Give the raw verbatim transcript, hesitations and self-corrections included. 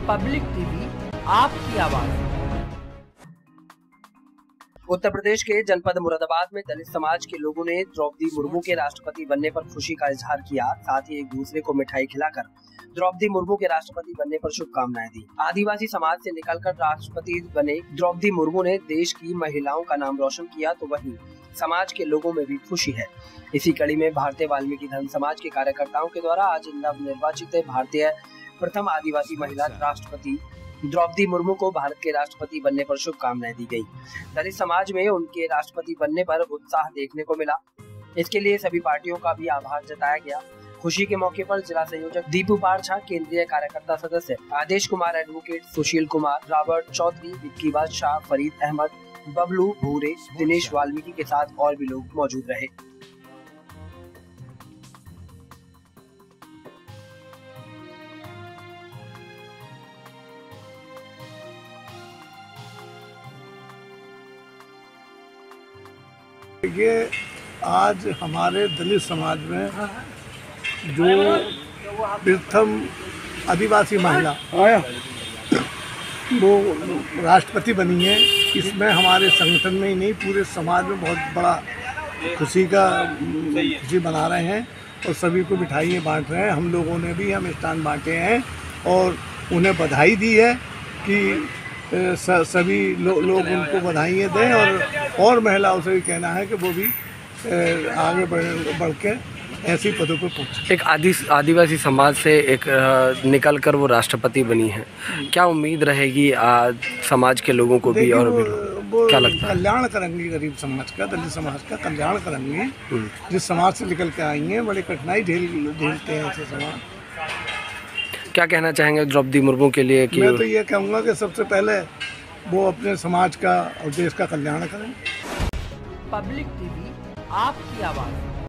Public TV, आपकी आवाज। उत्तर प्रदेश के जनपद मुरादाबाद में दलित समाज के लोगों ने द्रौपदी मुर्मू के राष्ट्रपति बनने पर खुशी का इजहार किया। साथ ही एक दूसरे को मिठाई खिलाकर द्रौपदी मुर्मू के राष्ट्रपति बनने पर शुभकामनाएं दी। आदिवासी समाज से निकलकर राष्ट्रपति बने द्रौपदी मुर्मू ने देश की महिलाओं का नाम रोशन किया, तो वहीं समाज के लोगों में भी खुशी है। इसी कड़ी में भारतीय वाल्मीकि धर्म समाज के कार्यकर्ताओं के द्वारा आज नव निर्वाचित भारतीय प्रथम आदिवासी महिला राष्ट्रपति द्रौपदी मुर्मू को भारत के राष्ट्रपति बनने पर शुभकामनाएं दी गई। दलित समाज में उनके राष्ट्रपति बनने पर उत्साह देखने को मिला। इसके लिए सभी पार्टियों का भी आभार जताया गया। खुशी के मौके पर जिला संयोजक दीपू पारछा, केंद्रीय कार्यकर्ता सदस्य आदेश कुमार, एडवोकेट सुशील कुमार, रॉबर्ट चौधरी, विक्की बादशाह, फरीद अहमद, बबलू भूरे, दिनेश वाल्मीकि के साथ और भी लोग मौजूद रहे। ये आज हमारे दलित समाज में जो प्रथम आदिवासी महिला वो राष्ट्रपति बनी है, इसमें हमारे संगठन में ही नहीं पूरे समाज में बहुत बड़ा खुशी का खुशी मना रहे हैं और सभी को मिठाइयाँ बांट रहे हैं। हम लोगों ने भी हम मिष्ठान बांटे हैं और उन्हें बधाई दी है कि सभी लो, लोग उनको बधाइयाँ दें और और महिलाओं से भी कहना है कि वो भी आगे बढ़ बढ़ के ऐसी पदों पर पहुँचे। एक आदि आदिवासी समाज से एक निकल कर वो राष्ट्रपति बनी है, क्या उम्मीद रहेगी आज समाज के लोगों को भी? और वो, वो क्या लगता है? कल्याण करेंगी, गरीब समाज का, दलित समाज का कल्याण करेंगी। जिस समाज से निकल के आई हैं बड़ी कठिनाई झेल झेलते हैं ऐसे समाज। क्या कहना चाहेंगे द्रौपदी मुर्मू के लिए? कि मैं तो ये कहूँगा कि सबसे पहले वो अपने समाज का और देश का कल्याण करें। पब्लिक टीवी, आपकी आवाज।